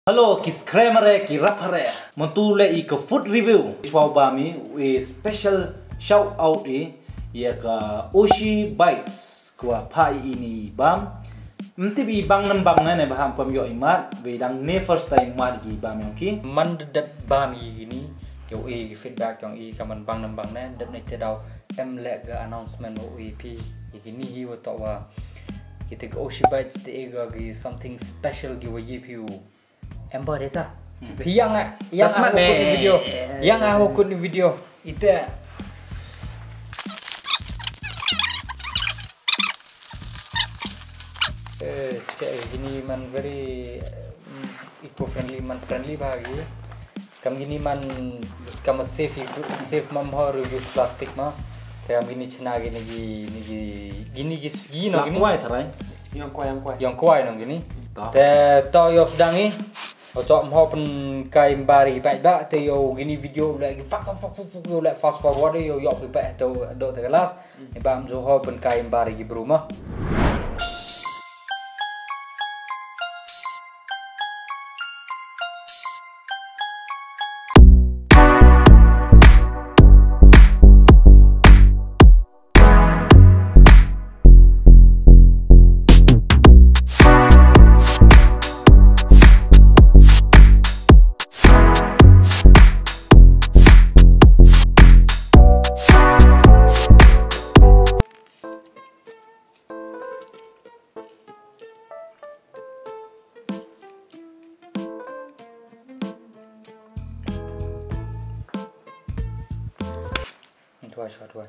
Halo, kis kremare ki rapare. Montule i ke food review. Chwa bami we special shout out ya ka Oshi Bites kwa pai ini bam. Mti bi bang nembang ne baham pam yo imat we dang ne first time mat gi bam yong ki. Man dat bam gini yo feedback yang kaman bang nembang ne dat ne tedau em le ga announcement o EP gini hi wa to wa kita ke Oshi Bites te ga gi something special gi wa EP Ember data. Yang aku di video. Yang aku di video itu kayak gini man very eco friendly man friendly bagi. Kam gini man kam safe man harus use plastik mah. Kayak gini cina gini no gini. Yang kuai no gini. Te to yo sedang ni. Untuk menghapen kain bari baik bak tu yo gini video lagi fast forward yo baik tu do terkelas ni bam jo hapen kain bari di rumah. Dua.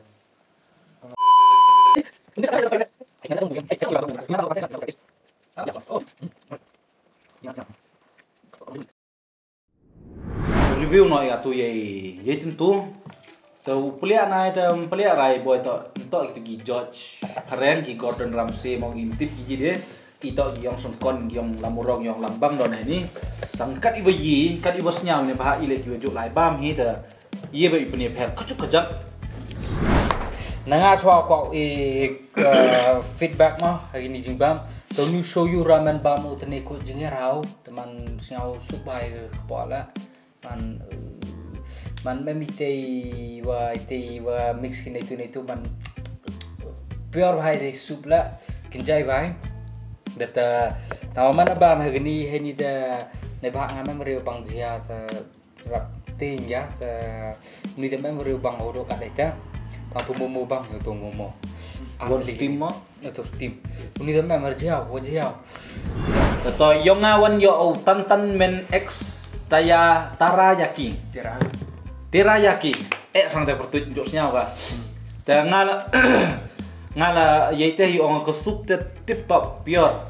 Review no ya tu ye tentu tu pelia nai tu pelia rai boy tu itu gi George Hareng gi Gordon Ramsay mau intip gi dia itu gi yang songkon gi yang lamurong yang lambang don ini tangkat ibayi kat ibasnya ni bah ile gi juk lai bam hi tu ye ba ipni per kecuk kejap Nanga chwa ko feedback mah hari ni jing bam to new show you ramen bam utne ko jing rau teman siau subai kepala man memite wa mix kini tu man pure hai de soup la kinjai bai data taman bam hari ni da ne ba ngam meriu bang jia ta rak ting ya ta ni ta meriu bang odo kat eta Tanto momo bang, eu tô momo. Steam mo? Eu tô steam. Uni também marjau, wajau. Tato yung awan yo tan men X tarayaki. Terayaki. Sang te pertut joknya ba. Ta ngala yete yo ang ko soup tip top pure.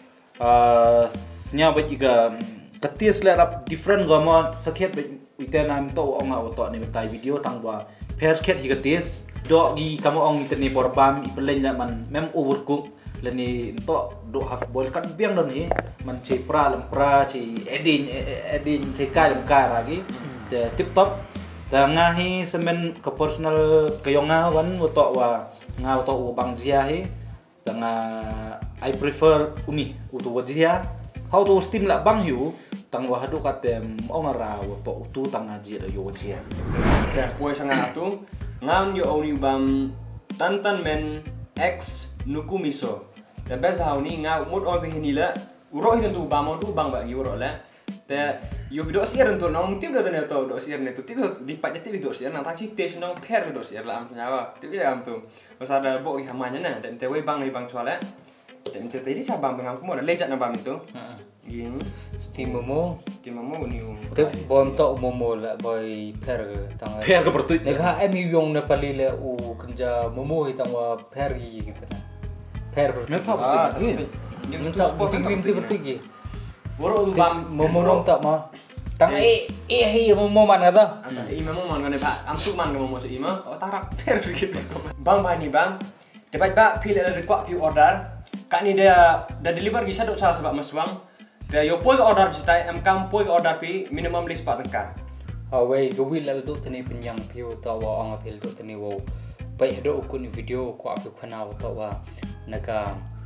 Nya ba jiga ketis lerap different gamo sakhet ite nam to ang auto ni tai video tangwa. Pers ket higatis do gi kamu ong internet porbam ipelen man mem overcook leni to do half boil kan biang don hi man che pra che edin che kai lam ka lagi te tip top ta ngahi semen ke personal kayonga wan to wa nga to bang jia hi ta nga I prefer uni utu wajia how to steam la bang hu tang wa hadu katem ong ra to tu tang aji da yo wajia ya kue sangat tu ngam yo oni bam tantan men X nuku miso dan best bahau ni ngau mut on behini la uro hitan tu bam tu bang bagi uro la te yo video siar tu nong tip do tane to do siar ne tu tip di pat tip do siar nang tachi tes nong per do siar la am nyawa tip dia am tu masa ada bo ki hamanya na dan te we bang ni bang soala dan te tadi sabang bang aku mo lejat na bam itu gini Steam momo ni te bom to momo la boy per tang per ke pertut ne ha em yong na pali le u kenja momo hi tang wa per gi gitu na per ne ta pertut ni ta puting mim ti pertigi uro bam momo rong ta ma tang hi momo man ada memang man ngane pak am tu man ngomong masuk ima tarak per gitu bang bani bang cepat pak pilih ada kuat view order kak ni dia dah deliver gisa dok salah sebab maswang dia yo poi order bisa kam poi order pi minimum list pak tengkar away go will do tani penyang piu ta wa ang apel do tani wo pai do kun video ko apu khana wa ta wa naka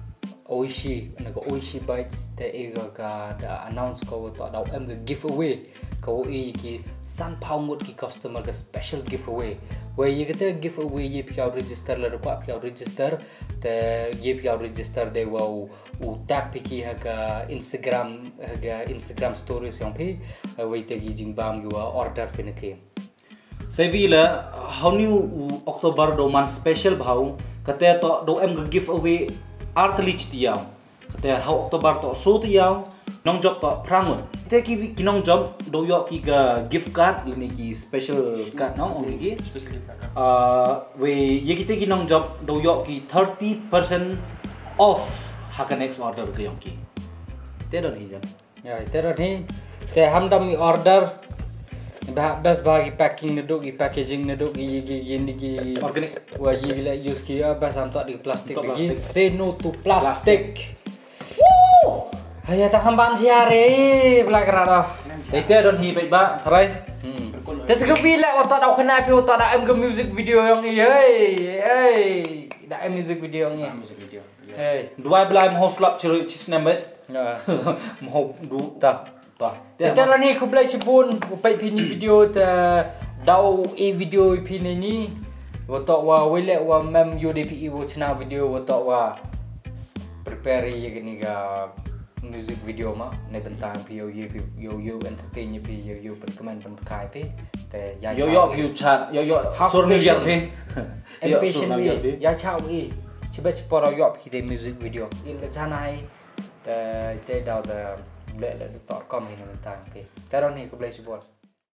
Oishi naga Oishi Bites te ega ka da announce ko to da em ga giveaway ko ki san phao ngot ki customer ka special giveaway we ye kata giveaway ye pia register la ko pia register te ye pia register de wow u tag piki haga Instagram stories yang pe we te gi jing bam gi wa order pe ke Sevilla how new October do man special bhau kata to do em ga giveaway art lich tiaw kata how October to so tiaw nong job to prangun te ki nong job do yo ki ga gift card ni ki special card no ong ki special gift card we ye ki nong job do yo ki 30% off haka next order ke yong ki te don hi jan ya te don hi te ham dam order best bagi packing neduk gi packaging neduk gi ni gi organic wa ji la use ki best am tak di plastik lagi say no to plastic haya tak hamban siare belakara dah te don hi baik ba tharai te segebi la otak dak kena pi otak dak em ke music video yang ni hey dak em music video yang ni hey dua belai mo slap chiri chisnemet ya mo du tak ta te ran ni ku play chipun upai pini video te dau video pini ni otak wa wele wa mem UDPE wo chana video otak wa prepare ye gini ga music video ma ne bentang pi yo entertain ye pi yo pen comment pen kai pi te ya yo view chat yo sur new year pe impatient ye ya chao ye chiba chiporo yo pi de music video il chanai te dau the le tor com ni bentang pi te ron ni ku play chipun